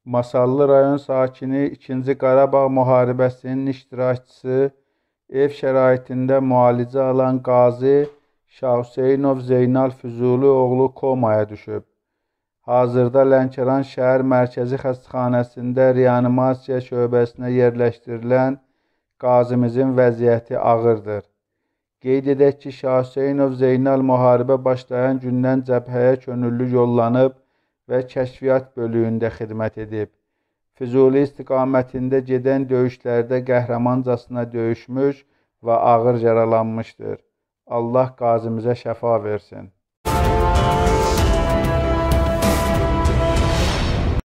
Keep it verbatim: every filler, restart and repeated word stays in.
Masallı rayon sakini, ikinci Qarabağ müharibəsinin iştirakçısı, ev şəraitində müalicə alan qazi Şah Hüseynov Zeynal Füzuli oğlu komaya düşüb. Hazırda Lənkəran şəhər mərkəzi xəstəxanasında reanimasiya şöbəsinə yerləşdirilən qazimizin vəziyyəti ağırdır. Qeyd edək ki, Şah Hüseynov Zeynal müharibə başlayan gündən cəbhəyə könüllü yollanıb və kəşfiyyat bölüyündə xidmət edib. Füzuli istiqamətində gedən döyüşlərdə qəhrəmancasına döyüşmüş və ağır yaralanmışdır. Allah qazimizə şəfa versin.